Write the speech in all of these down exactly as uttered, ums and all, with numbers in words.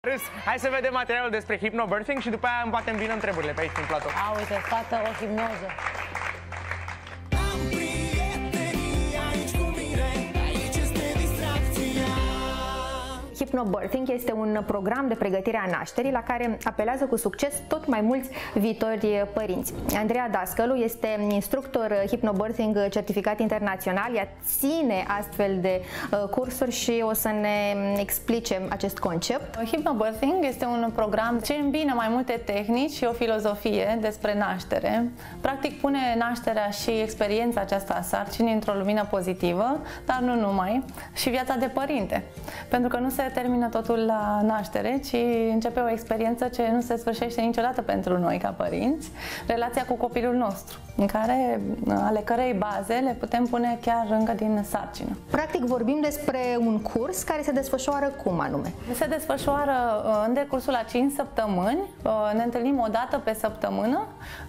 Râs. Hai să vedem materialul despre hypnobirthing și după aia îmi bine întrebările pe aici în platou. A, uite, fată, o hipnoză. Hypnobirthing este un program de pregătire a nașterii la care apelează cu succes tot mai mulți viitori părinți. Andreea Dascălu este instructor hypnobirthing certificat internațional, ea ține astfel de cursuri și o să ne explice acest concept. Hypnobirthing este un program ce îmbină mai multe tehnici și o filozofie despre naștere. Practic pune nașterea și experiența aceasta a sarcinii într-o lumină pozitivă, dar nu numai, și viața de părinte. Pentru că nu se termină totul la naștere, ci începe o experiență ce nu se sfârșește niciodată pentru noi ca părinți, relația cu copilul nostru, în care, ale cărei baze le putem pune chiar încă din sarcină. Practic vorbim despre un curs care se desfășoară cum anume? Se desfășoară în decursul a cinci săptămâni, ne întâlnim o dată pe săptămână,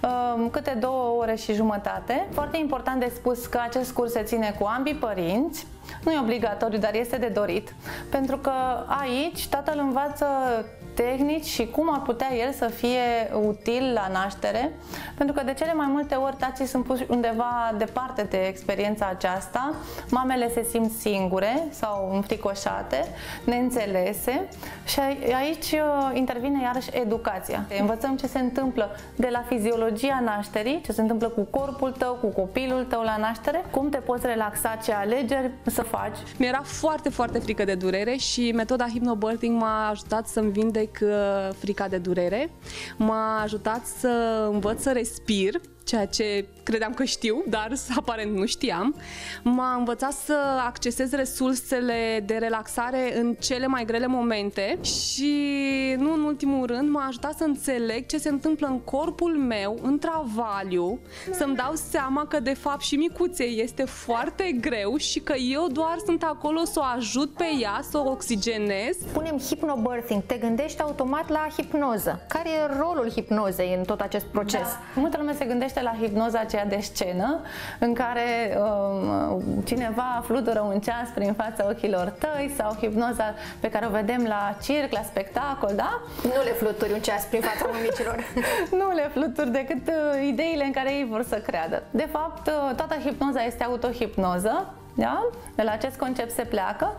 câte două ore și jumătate. Foarte important de spus că acest curs se ține cu ambii părinți. Nu e obligatoriu, dar este de dorit, pentru că aici tatăl învață tehnici și cum ar putea el să fie util la naștere, pentru că de cele mai multe ori tații sunt puși undeva departe de experiența aceasta, mamele se simt singure sau înfricoșate, neînțelese și aici intervine iarăși educația. Învățăm ce se întâmplă de la fiziologia nașterii, ce se întâmplă cu corpul tău, cu copilul tău la naștere, cum te poți relaxa, ce alegeri să faci. Mi-era foarte, foarte frică de durere și metoda hypnobirthing m-a ajutat să-mi vindec frica de durere, m-a ajutat să învăț să respir, ceea ce credeam că știu, dar aparent nu știam. M-a învățat să accesez resursele de relaxare în cele mai grele momente și, nu în ultimul rând, m-a ajutat să înțeleg ce se întâmplă în corpul meu, în travaliu, să-mi dau seama că, de fapt, și micuței este foarte greu și că eu doar sunt acolo să o ajut pe ea, să o oxigenez. Spunem hypnobirthing, te gândești automat la hipnoză. Care e rolul hipnozei în tot acest proces? Da. Multă lume se gândește la hipnoza aceea de scenă, în care um, cineva fludură un ceas prin fața ochilor tăi, sau hipnoza pe care o vedem la circ, la spectacol, da? Nu le fluturi un ceas prin fața mămicilor. Nu le fluturi decât uh, ideile în care ei vor să creadă. De fapt, uh, toată hipnoza este autohipnoză. Da? De la acest concept se pleacă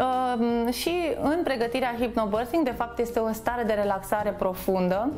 uh, și în pregătirea hypnobirthing, de fapt, este o stare de relaxare profundă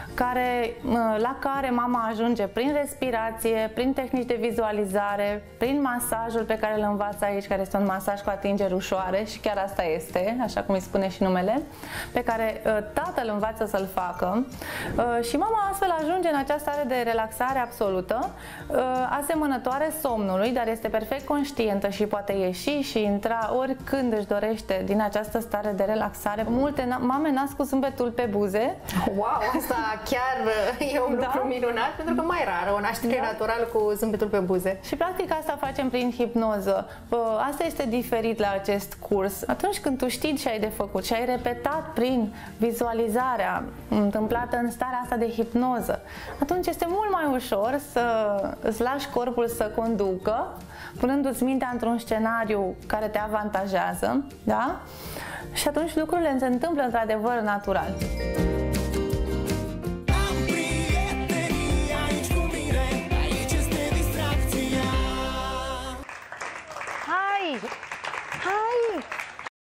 care, uh, la care mama ajunge prin respirație, prin tehnici de vizualizare, prin masajul pe care îl învață aici, care este un masaj cu atingeri ușoare și chiar asta este, așa cum îi spune și numele, pe care uh, tatăl învață să-l facă uh, și mama astfel ajunge în această stare de relaxare absolută, uh, asemănătoare somnului, dar este perfect conștient și poate ieși și intra oricând își dorește din această stare de relaxare. Multe mame nasc cu zâmbetul pe buze. Wow, asta chiar e un da? lucru minunat, pentru că mai rar o naștere da? naturală cu zâmbetul pe buze. Și practic asta facem prin hipnoză. Asta este diferit la acest curs. Atunci când tu știi ce ai de făcut și ai repetat prin vizualizarea întâmplată în starea asta de hipnoză, atunci este mult mai ușor să îți lași corpul să conducă, punându-ți mintea într-un scenariu care te avantajează, da? Și atunci lucrurile se întâmplă într-adevăr natural.